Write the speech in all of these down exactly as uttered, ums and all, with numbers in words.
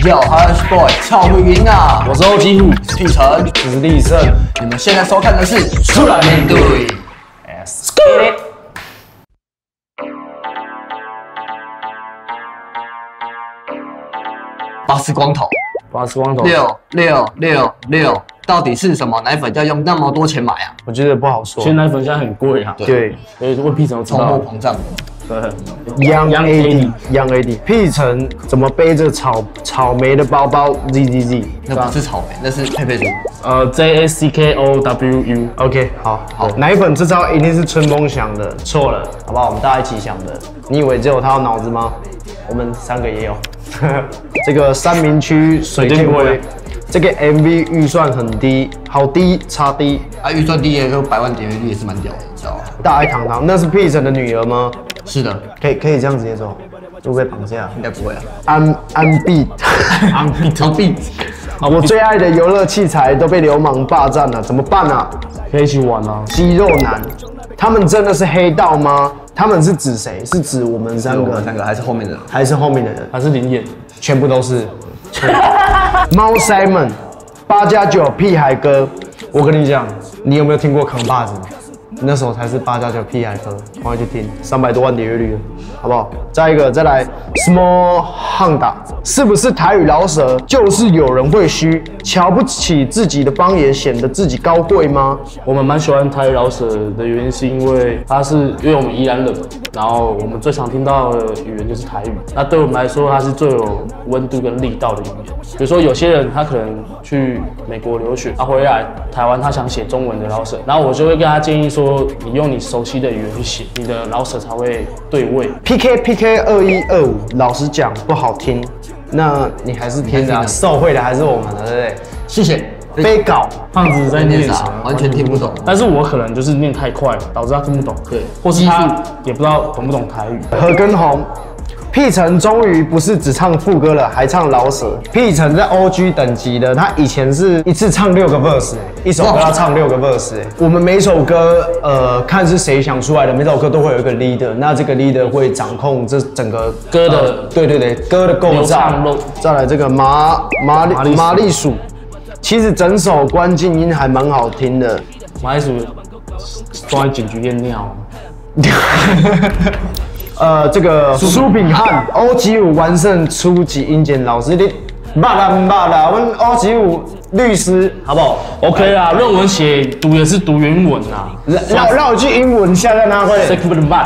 Yo, Hush Boy， 超会赢啊！ 我是欧基虎， 是屁城， 我是立胜。 你们现在收看的是《出来面对》。 Let's get it。 巴斯光头， 巴斯光头， 六六六六，到底是什么奶粉要用那么多钱买啊？ 我觉得不好说。其实奶粉现在很贵啊。对，所以问屁城知道。 通货膨胀。 对 ，Young A D，Young A D， 屁城怎么背着草草莓的包包 ？Z Z Z， 那不是草莓，那是佩佩猪。 呃 ，J A C K O W U。OK， 好，好。奶粉这招一定是春风想的，错了，好不好？我们大家一起想的。你以为只有他有脑子吗？我们三个也有。这个三民区水箭龟，这个 M V 预算很低，好低，差低。 啊，预算低也就百万点阅率也是蛮屌的，你知道吗？ 大爱堂堂，那是屁城的女儿吗？ 是的， 可以可以这样直接说，会不会绑架？ 应该不会啊。 安安必安必安必， 啊！我最爱的游乐器材都被流氓霸占了，怎么办啊？可以一起玩啊！肌肉男，他们真的是黑道吗？他们是指谁？是指我们三个？ 我们三个还是后面的人？ 还是后面的人？还是灵眼？全部都是。猫 Simon， 八加九屁孩哥，我跟你讲，你有没有听过扛把子？那时候才是八加九屁孩哥，赶快去听，三百多万点阅率了，好不好？再一个，再来 Small Honda， 是不是台语老舍？就是有人会虚，瞧不起自己的方言，显得自己高贵吗？我们蛮喜欢台语老舍的原因，是因为它是因为我们宜兰人，然后我们最常听到的语言就是台语，那对我们来说，它是最有温度跟力道的语言。比如说有些人他可能去美国留学，他回来台湾，他想写中文的老舍，然后我就会跟他建议说，你用你熟悉的语言去写，你的老舍才会对味。P K P K 二一二五，老实讲不好听，那你还是听啊，受惠的还是我们的，对不对？ 谢谢。 背稿，胖子在念啥？ 完全听不懂。 但是我可能就是念太快了，导致他听不懂。对，或是他也不知道懂不懂台语。何根红。屁城终于不是只唱副歌了，还唱老舍。屁城在 O G 等级的，他以前是一次唱六个 verse， 一首歌要唱六个 verse。我们每首歌，呃，看是谁想出来的，每首歌都会有一个 leader， 那这个 leader 会掌控这整个歌的，呃、对对对，歌的构造。再来这个麻麻利麻利鼠，其实整首关静音还蛮好听的。麻利鼠装在警局验尿。呃，这个苏炳汉 O 七五完胜初级英检老师，你骂啦骂啦，我 O 七五律师好不好 ？OK 啦，论文写读也是读原文啦，绕绕一句英文下在哪会 ？Thank you very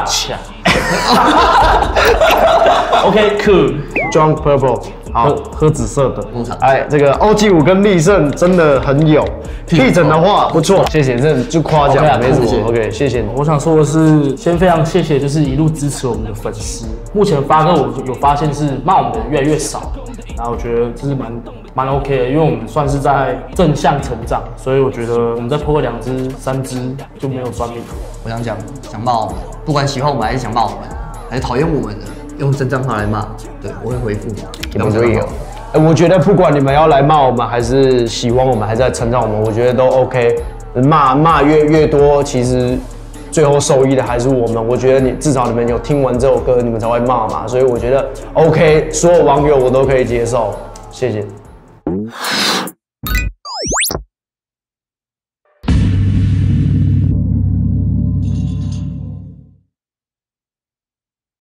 much。OK cool，Drunk Purple， 好，喝紫色的。哎，这个 O 七五跟立胜真的很有。屁城的话不错，谢谢，这就夸奖，没什么。OK， 谢谢你。我想说的是，先非常谢谢，就是一路支持我们的粉丝。目前发歌我有发现是骂我们的人越来越少，然后我觉得这是蛮蛮 OK 的，因为我们算是在正向成长，所以我觉得我们再破个两支、三支就没有酸民。 我想讲，想骂我们，不管喜欢我们还是想骂我们，还是讨厌我们的，用真账号来骂，对我会回复。 用真账号。欸、我觉得不管你们要来骂我们，还是喜欢我们，还是在称赞我们，我觉得都 OK。骂骂越越多，其实最后受益的还是我们。我觉得你至少你们有听完这首歌，你们才会骂嘛，所以我觉得 OK。所有网友我都可以接受，谢谢。